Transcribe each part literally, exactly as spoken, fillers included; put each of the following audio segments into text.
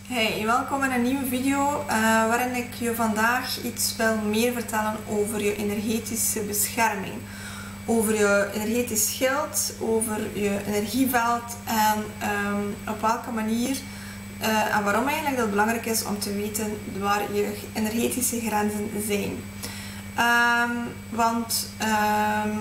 Hey, welkom in een nieuwe video uh, waarin ik je vandaag iets wil meer vertellen over je energetische bescherming. Over je energetisch schild, over je energieveld en um, op welke manier uh, en waarom eigenlijk dat het belangrijk is om te weten waar je energetische grenzen zijn. Um, want um,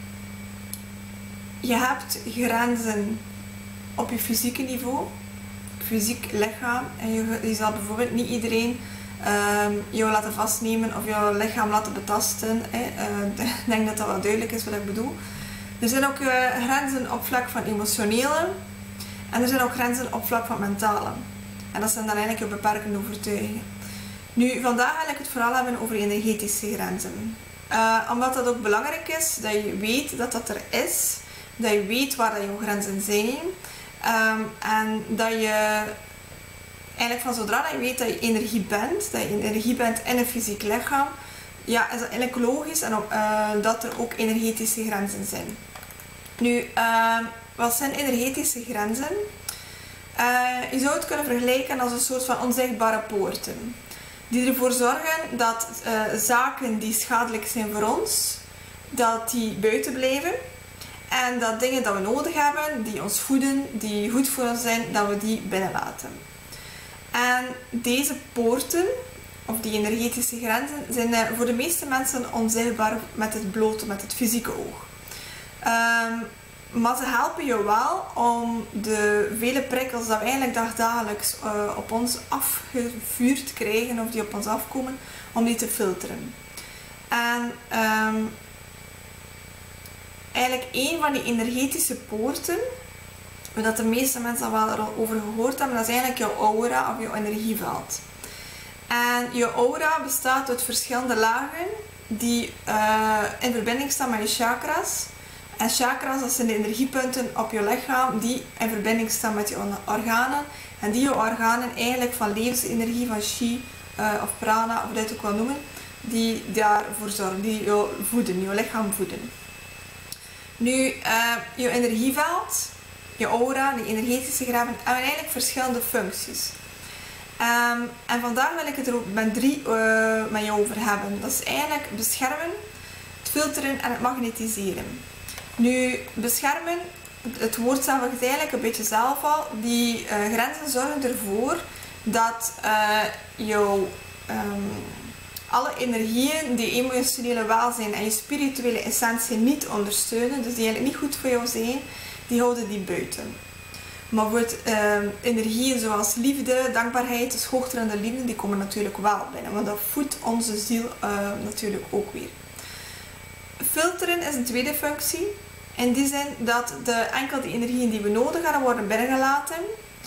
je hebt grenzen op je fysieke niveau. Fysiek lichaam en je, je zal bijvoorbeeld niet iedereen um, jou laten vastnemen of jouw lichaam laten betasten. Hè. Uh, ik denk dat dat wel duidelijk is wat ik bedoel. Er zijn ook uh, grenzen op vlak van emotionele en er zijn ook grenzen op vlak van mentale. En dat zijn dan eigenlijk je beperkende overtuigingen. Nu, vandaag wil ik het vooral hebben over energetische grenzen. Uh, omdat dat ook belangrijk is dat je weet dat dat er is, dat je weet waar dat jouw grenzen zijn. Um, en dat je eigenlijk van zodra dat je weet dat je energie bent, dat je energie bent in een fysiek lichaam, ja, is dat eigenlijk logisch en ook, uh, dat er ook energetische grenzen zijn. Nu, uh, wat zijn energetische grenzen? Uh, je zou het kunnen vergelijken als een soort van onzichtbare poorten, die ervoor zorgen dat uh, zaken die schadelijk zijn voor ons, dat die buiten blijven. En dat dingen dat we nodig hebben, die ons voeden, die goed voor ons zijn, dat we die binnenlaten. En deze poorten, of die energetische grenzen, zijn voor de meeste mensen onzichtbaar met het blote, met het fysieke oog. Um, maar ze helpen je wel om de vele prikkels dat we eigenlijk dagdagelijks uh, op ons afgevuurd krijgen, of die op ons afkomen, om die te filteren. En um, eigenlijk een van die energetische poorten, waar de meeste mensen wel over gehoord hebben, dat is eigenlijk jouw aura of jouw energieveld. En je aura bestaat uit verschillende lagen die uh, in verbinding staan met je chakras. En chakras, dat zijn de energiepunten op je lichaam die in verbinding staan met je organen. En die je organen eigenlijk van levensenergie, van chi uh, of prana, of dat ook wel noemen, die daarvoor zorgen, die je voeden, je lichaam voeden. Nu, uh, je energieveld, je aura, die energetische graven, hebben eigenlijk verschillende functies. Um, en vandaag wil ik het er ook met drie uh, met jou over hebben. Dat is eigenlijk beschermen, het filteren en het magnetiseren. Nu, beschermen, het woord zelf is eigenlijk een beetje zelf al. Die uh, grenzen zorgen ervoor dat uh, jouw... Um, alle energieën die emotionele welzijn en je spirituele essentie niet ondersteunen, dus die eigenlijk niet goed voor jou zijn, die houden die buiten. Maar bijvoorbeeld uh, energieën zoals liefde, dankbaarheid, dus hoogtrende liefde, die komen natuurlijk wel binnen, want dat voedt onze ziel uh, natuurlijk ook weer. Filteren is een tweede functie, in die zin dat de, enkel de energieën die we nodig hebben worden binnengelaten.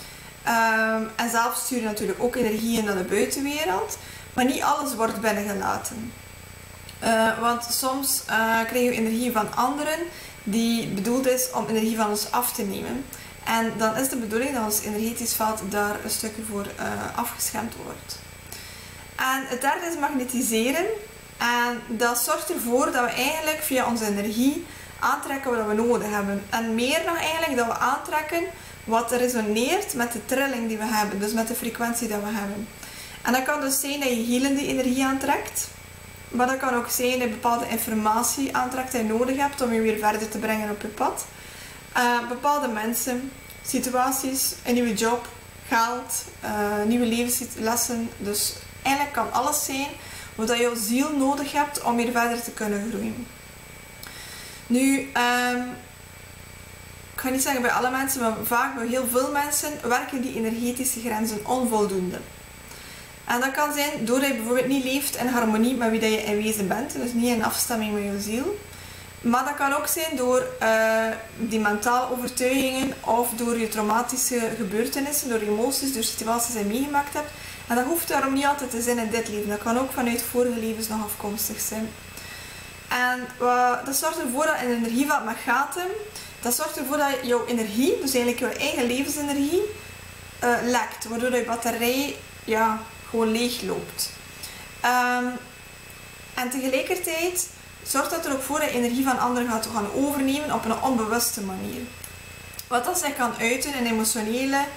Um, en zelf sturen natuurlijk ook energieën naar de buitenwereld. Maar niet alles wordt binnengelaten. Uh, want soms uh, krijgen we energie van anderen die bedoeld is om energie van ons af te nemen. En dan is de bedoeling dat ons energetisch veld daar een stukje voor uh, afgeschermd wordt. En het derde is magnetiseren. En dat zorgt ervoor dat we eigenlijk via onze energie aantrekken wat we nodig hebben. En meer nog eigenlijk dat we aantrekken wat resoneert met de trilling die we hebben. Dus met de frequentie die we hebben. En dat kan dus zijn dat je helende energie aantrekt. Maar dat kan ook zijn dat je bepaalde informatie aantrekt die je nodig hebt om je weer verder te brengen op je pad. Uh, bepaalde mensen, situaties, een nieuwe job, geld, uh, nieuwe levenslessen. Dus eigenlijk kan alles zijn wat jouw ziel nodig hebt om weer verder te kunnen groeien. Nu, um, ik ga niet zeggen bij alle mensen, maar vaak bij heel veel mensen werken die energetische grenzen onvoldoende. En dat kan zijn doordat je bijvoorbeeld niet leeft in harmonie met wie dat je in wezen bent, dus niet in afstemming met je ziel. Maar dat kan ook zijn door uh, die mentale overtuigingen of door je traumatische gebeurtenissen, door emoties, door situaties die je meegemaakt hebt. En dat hoeft daarom niet altijd te zijn in dit leven, dat kan ook vanuit vorige levens nog afkomstig zijn. En uh, dat zorgt ervoor dat een energieveld met gaten, dat zorgt ervoor dat jouw energie, dus eigenlijk jouw eigen levensenergie, uh, lekt, waardoor je batterij ja, gewoon leeg loopt. Um, en tegelijkertijd zorgt dat er ook voor dat je energie van anderen gaat gaan overnemen op een onbewuste manier. Wat dat zich kan uiten in emotionele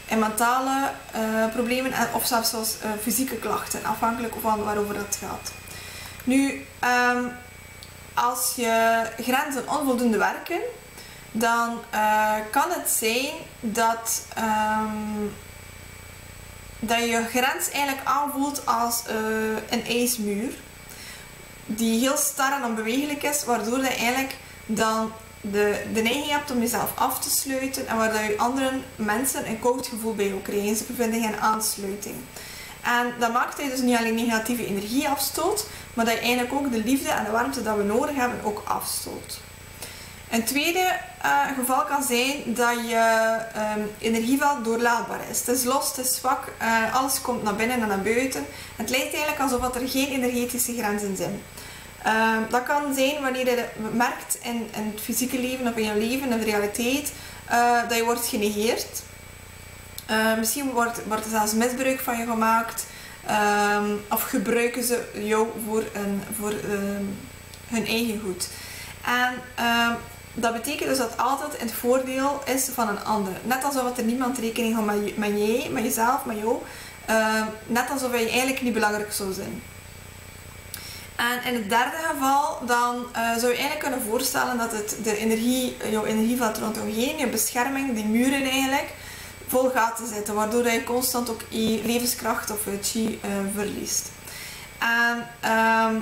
in mentale uh, problemen en, of zelfs zoals, uh, fysieke klachten, afhankelijk van waarover het gaat. Nu, um, als je grenzen onvoldoende werken, dan uh, kan het zijn dat, um, dat je je grens eigenlijk aanvoelt als uh, een ijsmuur die heel star en onbewegelijk is, waardoor je eigenlijk dan de, de neiging hebt om jezelf af te sluiten en waardoor je andere mensen een koud gevoel bij jou krijgen. Ze bevinden geen aansluiting. En dat maakt dat je dus niet alleen negatieve energie afstoot, maar dat je eigenlijk ook de liefde en de warmte dat we nodig hebben ook afstoot. Een tweede uh, geval kan zijn dat je um, energieveld doorlaatbaar is. Het is los, het is zwak, uh, alles komt naar binnen en naar buiten. Het lijkt eigenlijk alsof er geen energetische grenzen zijn. Uh, dat kan zijn wanneer je merkt in, in het fysieke leven of in je leven, in de realiteit, uh, dat je wordt genegeerd. Uh, misschien wordt, wordt er zelfs misbruik van je gemaakt. Um, of gebruiken ze jou voor, een, voor um, hun eigen goed. En um, dat betekent dus dat het altijd in het voordeel is van een ander. Net alsof er niemand rekening houdt met, met jij, met jezelf, met jou. Uh, net alsof je eigenlijk niet belangrijk zou zijn. En in het derde geval, dan uh, zou je eigenlijk kunnen voorstellen dat het de energie, jouw energieveld rondom je bescherming, die muren eigenlijk, vol gaten zitten. Waardoor je constant ook je levenskracht of je chi uh, verliest. En um,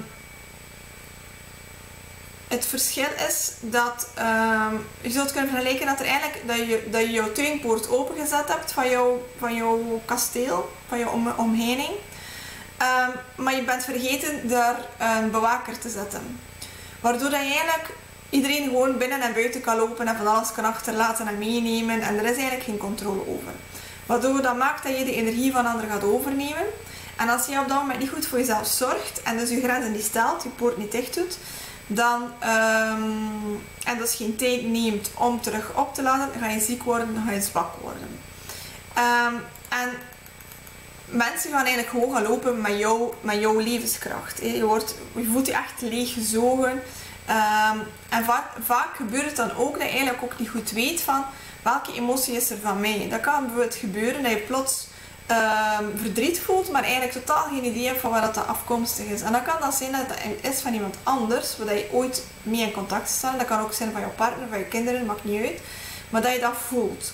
het verschil is dat um, je zult kunnen vergelijken dat, er eigenlijk, dat, je, dat je jouw tuinpoort opengezet hebt van jouw, van jouw kasteel, van jouw om, omheining. Um, maar je bent vergeten daar een bewaker te zetten. Waardoor dat je eigenlijk iedereen gewoon binnen en buiten kan lopen en van alles kan achterlaten en meenemen. En er is eigenlijk geen controle over. Waardoor dat maakt dat je de energie van anderen gaat overnemen. En als je op dat moment niet goed voor jezelf zorgt en dus je grenzen niet stelt, je poort niet dicht doet, dan, um, en dus geen tijd neemt om terug op te laden, dan ga je ziek worden, dan ga je zwak worden. Um, en mensen gaan eigenlijk gewoon gaan lopen met, jou, met jouw levenskracht. Je, wordt, je voelt je echt leeggezogen. Um, en vaak, vaak gebeurt het dan ook dat je eigenlijk ook niet goed weet van welke emotie is er van mij. Dat kan bijvoorbeeld gebeuren dat je plots um, verdriet voelt, maar eigenlijk totaal geen idee hebt van waar dat afkomstig is. En dan kan dat zijn dat het is van iemand anders, waar je ooit mee in contact staat. Dat kan ook zijn van jouw partner, van je kinderen, maakt niet uit. Maar dat je dat voelt.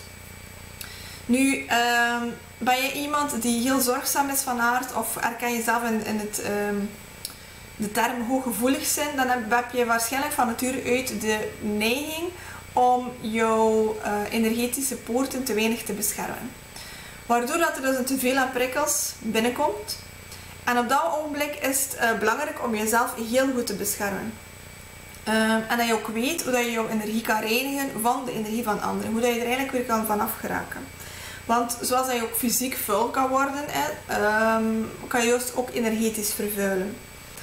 Nu, um, ben je iemand die heel zorgzaam is van aard, of herken je jezelf in, in het, um, de term hooggevoelig zijn, dan heb, heb je waarschijnlijk van nature uit de neiging om jouw uh, energetische poorten te weinig te beschermen. Waardoor dat er dus een teveel aan prikkels binnenkomt. En op dat ogenblik is het uh, belangrijk om jezelf heel goed te beschermen. Um, en dat je ook weet hoe dat je jouw energie kan reinigen van de energie van anderen. Hoe dat je er eigenlijk weer kan vanaf geraken. Want zoals dat je ook fysiek vuil kan worden, hè, um, kan je juist ook energetisch vervuilen.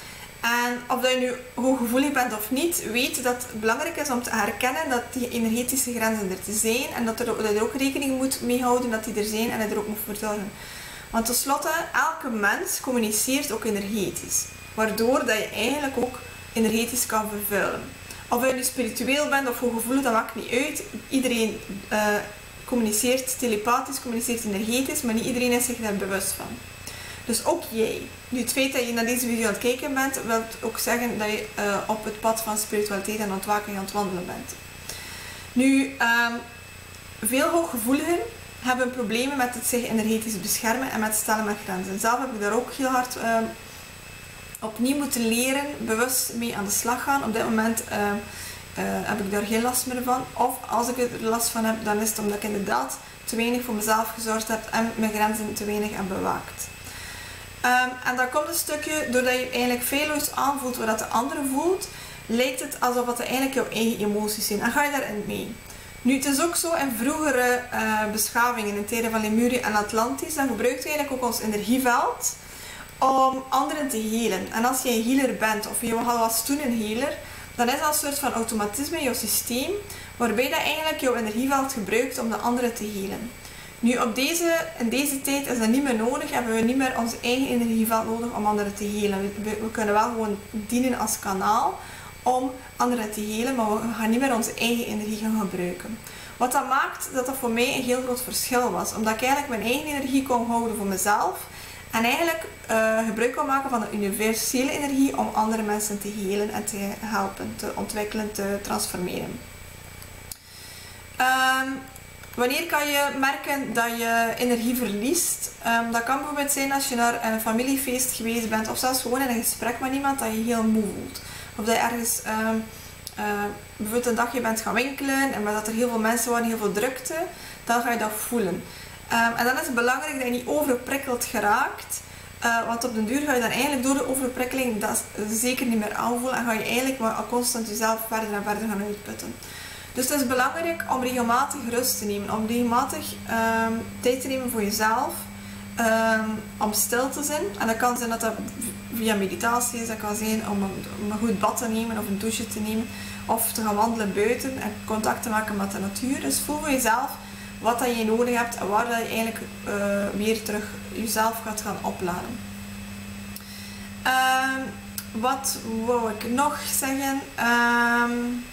En of dat je nu hooggevoelig bent of niet, weet dat het belangrijk is om te herkennen dat die energetische grenzen er te zijn. En dat, er, dat je er ook rekening moet mee houden dat die er zijn en dat je er ook moet voor zorgen. Want tenslotte, elke mens communiceert ook energetisch. Waardoor dat je eigenlijk ook energetisch kan vervuilen. Of je nu spiritueel bent of hooggevoelig, dat maakt niet uit. Iedereen uh, communiceert telepathisch, communiceert energetisch, maar niet iedereen is zich daar bewust van. Dus ook jij. Nu, het feit dat je naar deze video aan het kijken bent, wil ook zeggen dat je uh, op het pad van spiritualiteit en ontwaking aan het wandelen bent. Nu, um, veel hooggevoeligen hebben problemen met het zich energetisch beschermen en met het stellen met grenzen. Zelf heb ik daar ook heel hard uh, opnieuw moeten leren, bewust mee aan de slag gaan. Op dit moment uh, uh, heb ik daar geen last meer van. Of als ik er last van heb, dan is het omdat ik inderdaad te weinig voor mezelf gezorgd heb en mijn grenzen te weinig heb bewaakt. Um, en dat komt een stukje doordat je eigenlijk feilloos aanvoelt wat de andere voelt, lijkt het alsof het eigenlijk jouw eigen emoties zijn. En ga je daarin mee. Nu, het is ook zo in vroegere uh, beschavingen, in tijden van Lemuria en Atlantis, dan gebruikten we eigenlijk ook ons energieveld om anderen te helen. En als je een healer bent, of je was toen een healer, dan is dat een soort van automatisme in jouw systeem, waarbij je eigenlijk jouw energieveld gebruikt om de anderen te helen. Nu, op deze, in deze tijd is dat niet meer nodig, hebben we niet meer ons eigen energieveld nodig om anderen te helen. We, we kunnen wel gewoon dienen als kanaal om anderen te helen, maar we gaan niet meer onze eigen energie gaan gebruiken. Wat dat maakt dat dat voor mij een heel groot verschil was. Omdat ik eigenlijk mijn eigen energie kon houden voor mezelf. En eigenlijk uh, gebruik kon maken van de universele energie om andere mensen te helen en te helpen, te ontwikkelen, te transformeren. Um, wanneer kan je merken dat je energie verliest? Um, dat kan bijvoorbeeld zijn als je naar een familiefeest geweest bent of zelfs gewoon in een gesprek met iemand dat je heel moe voelt. Of dat je ergens um, uh, bijvoorbeeld een dagje bent gaan winkelen en dat er heel veel mensen waren, heel veel drukte, dan ga je dat voelen. Um, en dan is het belangrijk dat je niet overprikkeld geraakt. Uh, want op den duur ga je dan eigenlijk door de overprikkeling dat zeker niet meer aanvoelen en ga je eigenlijk maar constant jezelf verder en verder gaan uitputten. Dus het is belangrijk om regelmatig rust te nemen, om regelmatig um, tijd te nemen voor jezelf, um, om stil te zijn. En dat kan zijn dat dat via meditatie is, dat kan zijn om een, om een goed bad te nemen of een douche te nemen of te gaan wandelen buiten en contact te maken met de natuur. Dus voel voor jezelf wat dat je nodig hebt en waar dat je eigenlijk uh, weer terug jezelf gaat gaan opladen. Um, wat wou ik nog zeggen? Um,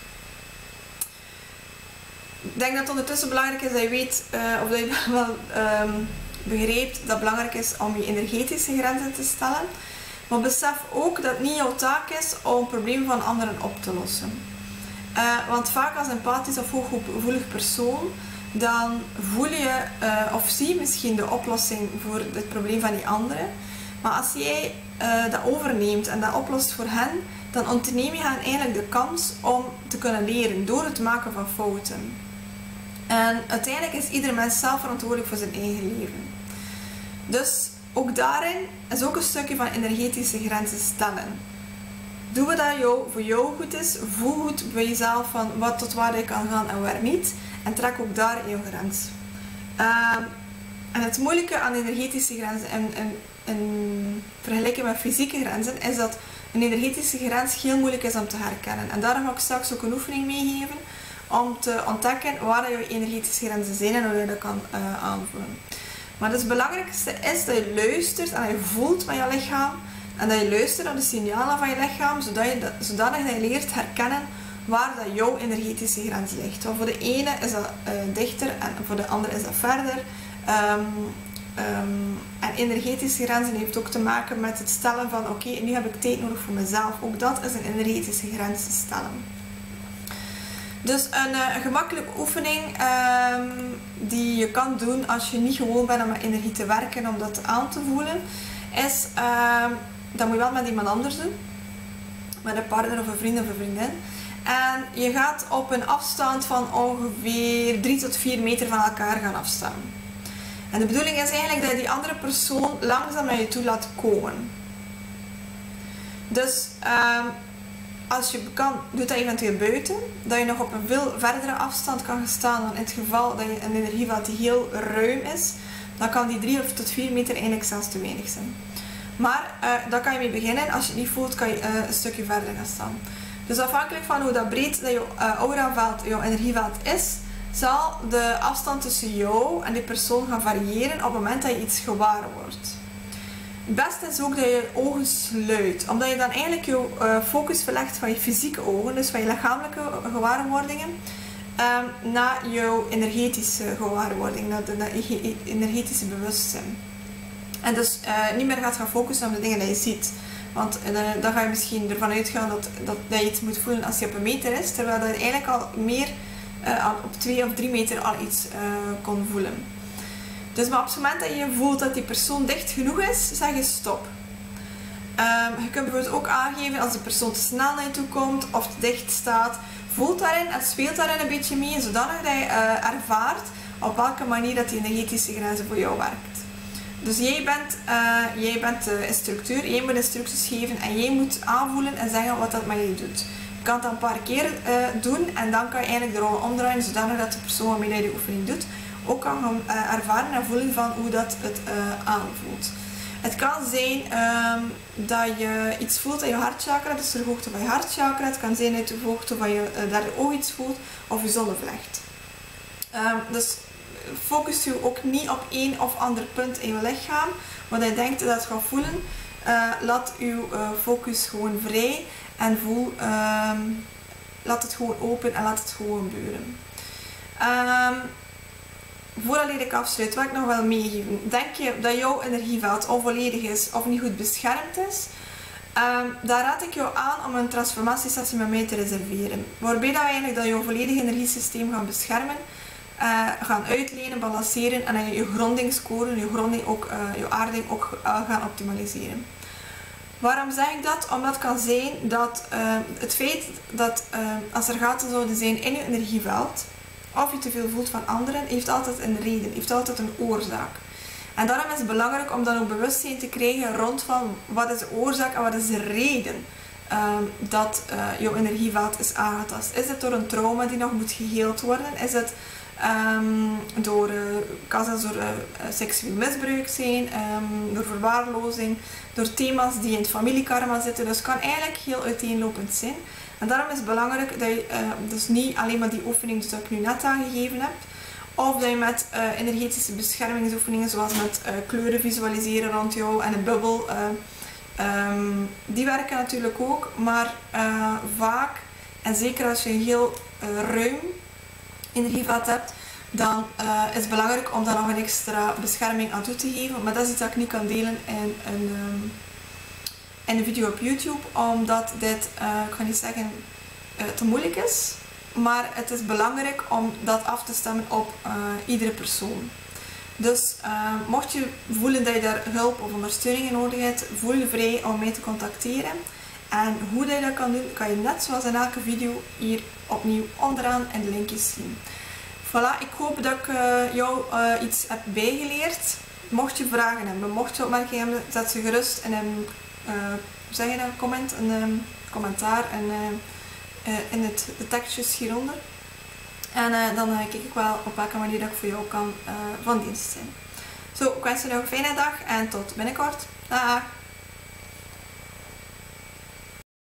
ik denk dat het ondertussen belangrijk is dat je weet, uh, of dat je wel um, begrijpt dat het belangrijk is om je energetische grenzen te stellen. Maar besef ook dat het niet jouw taak is om problemen van anderen op te lossen. Uh, want vaak als empathisch of hooggevoelig persoon, dan voel je uh, of zie je misschien de oplossing voor het probleem van die anderen. Maar als jij uh, dat overneemt en dat oplost voor hen, dan ontneem je hen eigenlijk de kans om te kunnen leren door het maken van fouten. En uiteindelijk is ieder mens zelf verantwoordelijk voor zijn eigen leven. Dus ook daarin is ook een stukje van energetische grenzen stellen. Doe wat dat jou, voor jou goed is, voel goed bij jezelf van wat tot waar je kan gaan en waar niet. En trek ook daar jouw grens. Uh, en het moeilijke aan energetische grenzen en, en, en vergelijken met fysieke grenzen is dat een energetische grens heel moeilijk is om te herkennen. En daarom ga ik straks ook een oefening meegeven om te ontdekken waar jouw energetische grenzen zijn en hoe je dat kan uh, aanvoelen. Maar het belangrijkste is dat je luistert en dat je voelt met je lichaam en dat je luistert naar de signalen van je lichaam zodat je, zodanig dat je leert herkennen waar dat jouw energetische grens ligt. Want voor de ene is dat uh, dichter en voor de andere is dat verder. Um, um, en energetische grenzen heeft ook te maken met het stellen van oké, okay, nu heb ik tijd nodig voor mezelf. Ook dat is een energetische grens te stellen. Dus een, uh, een gemakkelijke oefening um, die je kan doen als je niet gewoon bent om met energie te werken, om dat aan te voelen, is, um, dat moet je wel met iemand anders doen. Met een partner of een vriend of een vriendin. En je gaat op een afstand van ongeveer drie tot vier meter van elkaar gaan afstaan. En de bedoeling is eigenlijk dat je die andere persoon langzaam naar je toe laat komen. Dus um, als je kan, doe dat eventueel buiten. Dat je nog op een veel verdere afstand kan gaan staan dan in het geval dat je een energieveld die heel ruim is. Dan kan die drie tot vier meter eigenlijk zelfs te weinig zijn. Maar uh, daar kan je mee beginnen. Als je het niet voelt, kan je uh, een stukje verder gaan staan. Dus afhankelijk van hoe dat breed dat je uh, auraveld, jouw energieveld is, zal de afstand tussen jou en die persoon gaan variëren op het moment dat je iets gewaar wordt. Het beste is ook dat je je ogen sluit, omdat je dan eigenlijk je uh, focus verlegt van je fysieke ogen, dus van je lichamelijke gewaarwordingen, um, naar jouw energetische gewaarwording, naar, de, naar je energetische bewustzijn. En dus uh, niet meer gaat gaan focussen op de dingen die je ziet. Want uh, dan ga je misschien ervan uitgaan dat, dat, dat je iets moet voelen als je op een meter is, terwijl je eigenlijk al meer uh, al op twee of drie meter al iets uh, kon voelen. Dus maar op het moment dat je voelt dat die persoon dicht genoeg is, zeg je stop. Um, je kunt bijvoorbeeld ook aangeven als de persoon te snel naar je toe komt of te dicht staat. Voel daarin en speelt daarin een beetje mee, zodanig dat je uh, ervaart op welke manier dat die energetische grenzen voor jou werkt. Dus jij bent, uh, jij bent de instructeur, jij moet instructies geven en jij moet aanvoelen en zeggen wat dat met je doet. Je kan het dan een paar keer uh, doen en dan kan je eigenlijk de rollen omdraaien zodanig dat de persoon waarmee je de oefening doet ook kan gaan uh, ervaren en voelen van hoe dat het uh, aanvoelt. Het kan zijn um, dat je iets voelt aan je hartchakra, dus de hoogte van je hartchakra. Het kan zijn uit de hoogte van je uh, derde oog iets voelt of je zonnevlecht. Um, dus focus je ook niet op één of ander punt in je lichaam, wat je denkt dat je gaat voelen. Uh, laat je uh, focus gewoon vrij en voel, um, laat het gewoon open en laat het gewoon gebeuren. Um, Voordat ik afsluit, wil ik nog wel meegeven. Denk je dat jouw energieveld onvolledig is of niet goed beschermd is? Um, daar raad ik jou aan om een transformatiesessie met mij te reserveren. Waarbij dat we eigenlijk dat jouw volledige energiesysteem gaan beschermen, uh, gaan uitlenen, balanceren en dan je gronding scoren, je gronding ook, uh, je aarding ook uh, gaan optimaliseren. Waarom zeg ik dat? Omdat het kan zijn dat uh, het feit dat uh, als er gaten zouden zijn in je energieveld, of je te veel voelt van anderen, heeft altijd een reden, heeft altijd een oorzaak. En daarom is het belangrijk om dan ook bewustzijn te krijgen rond van wat is de oorzaak en wat is de reden um, dat uh, jouw energieveld is aangetast. Is het door een trauma die nog moet geheeld worden? Is het um, door, uh, kan zelfs door uh, seksueel misbruik zijn, um, door verwaarlozing, door thema's die in het familiekarma zitten. Dus het kan eigenlijk heel uiteenlopend zijn. En daarom is het belangrijk dat je uh, dus niet alleen maar die oefening die ik nu net aangegeven heb, of dat je met uh, energetische beschermingsoefeningen zoals met uh, kleuren visualiseren rond jou en een bubbel, uh, um, die werken natuurlijk ook, maar uh, vaak, en zeker als je een heel uh, ruim energieveld hebt, dan uh, is het belangrijk om daar nog een extra bescherming aan toe te geven. Maar dat is iets dat ik niet kan delen in een, um, in een video op YouTube, omdat dit, uh, ik ga niet zeggen, uh, te moeilijk is. Maar het is belangrijk om dat af te stemmen op uh, iedere persoon. Dus uh, mocht je voelen dat je daar hulp of ondersteuning in nodig hebt, voel je vrij om mij te contacteren. En hoe dat je dat kan doen, kan je net zoals in elke video hier opnieuw onderaan in de linkjes zien. Voilà, ik hoop dat ik uh, jou uh, iets heb bijgeleerd. Mocht je vragen hebben, mocht je opmerkingen hebben, zet ze gerust in een, uh, zeg je dat, comment, een um, commentaar en uh, Uh, in het, de tekstjes hieronder. En uh, dan uh, kijk ik wel op welke manier dat ik voor jou kan uh, van dienst zijn. Zo, ik wens je nog een fijne dag en tot binnenkort. Dag!